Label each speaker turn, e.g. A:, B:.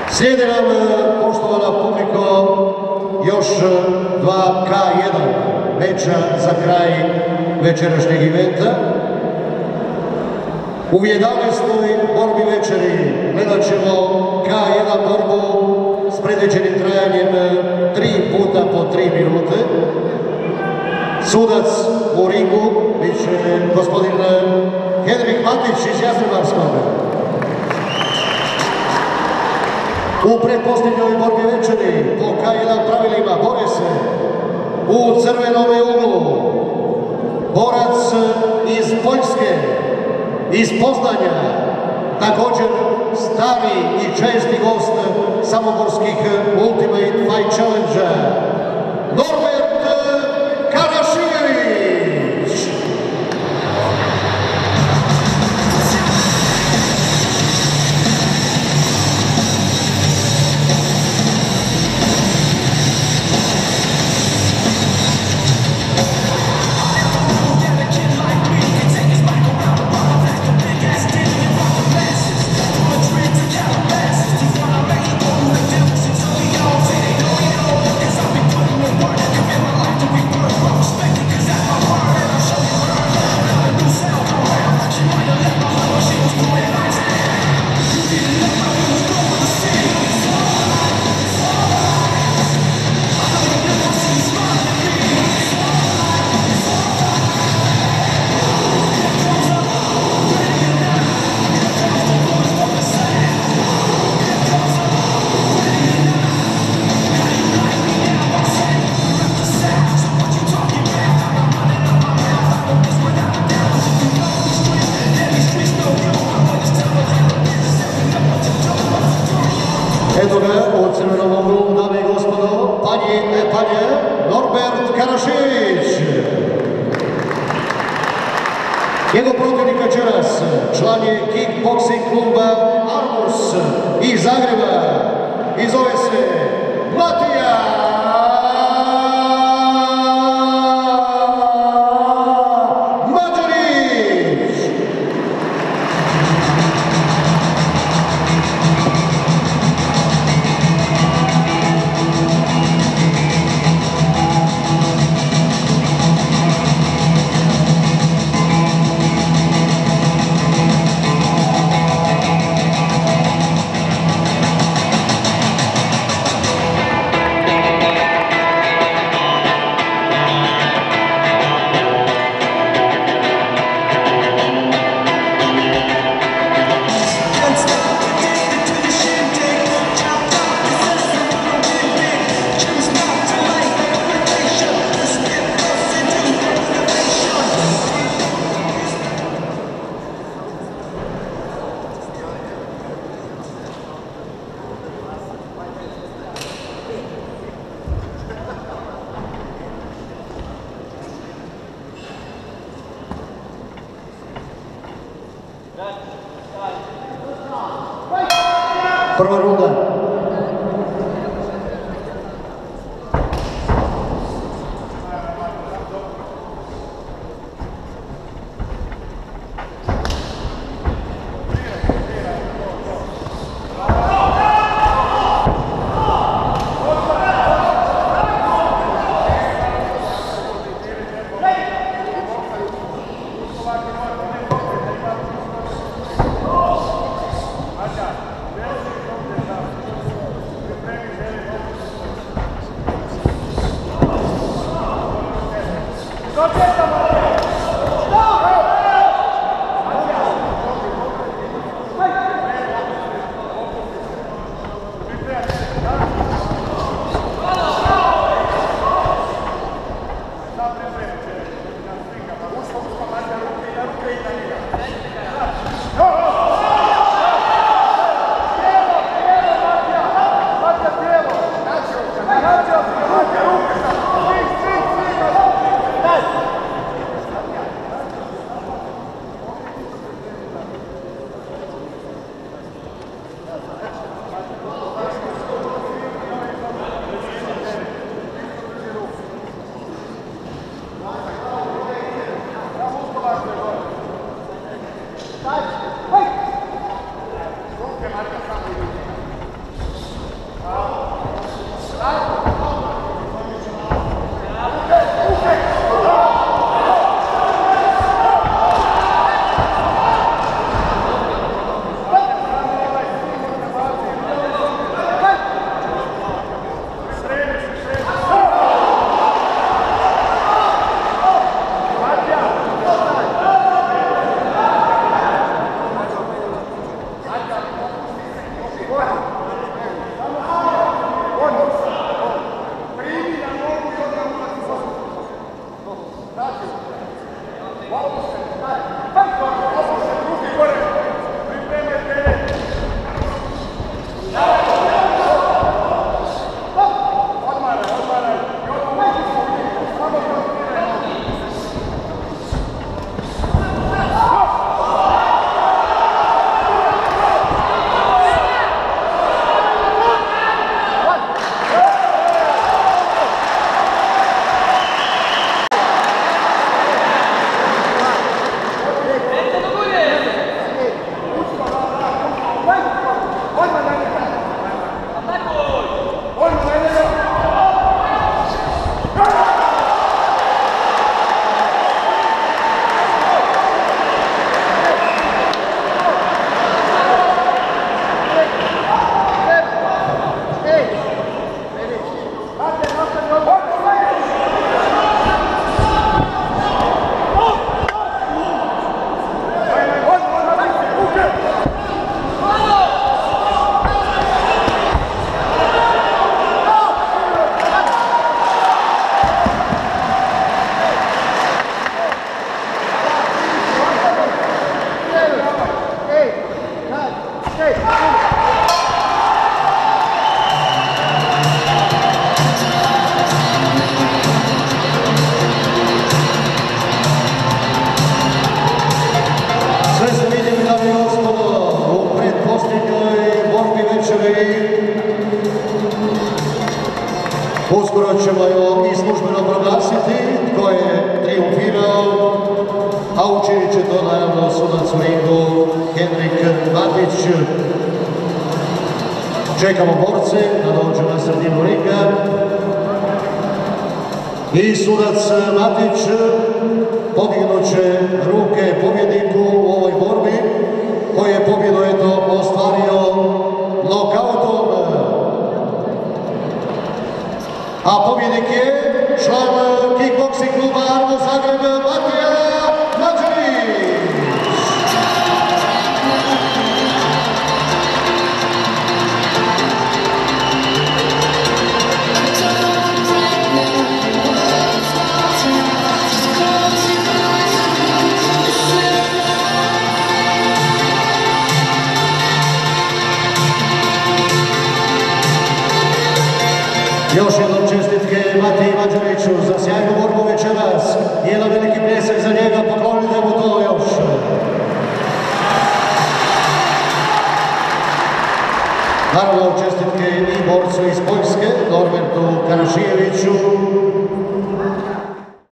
A: Slijede nam, poštovana publiko, još 2K1 meča za kraj večerašnjeg eventa. U 11. borbi večeri gledat ćemo K1 borbu s predviđenim trajanjem 3 puta po 3 minute. Sudac u ringu bit će gospodin Henrik Matić iz Jastrebarskog. U pretposljednjoj borbi večeri po K1 pravilima bore se u crvenome uglu borac iz Poljske, iz Poznanja, također stari i česti gost samoborskih Ultimate Fight Challenge-a, Norbert Karašijević. Eto ga u crvenom uglu, dame i gospodo, panje Norbert Karašijević. Njegov protivnik večeras, član je kickboxing kluba Armus iz Zagreba i zove se Matija Mađarić. Prva runda. večeri. Uskoro ćemo jo i službeno proglasiti tko je triumfirao, a učinit će to naravno sudac u ringu Henrik Matić. Čekamo borce da dođu na sredinu ringa. I sudac Matić podignut će ruke pobjedniku u ovoj borbi koji je pobjedu ostvario nokautom. A pobjednik je član kickboksing kluba Armo Zagreb Matija Mađarić. Još jednom čestitke Matiji Mađariću za sjajnu borbu večeras. Jedan veliki pljesak za njega, poklonite mu to još. Naravno čestitke i borcu iz Poljske, Norbertu Karašijeviću.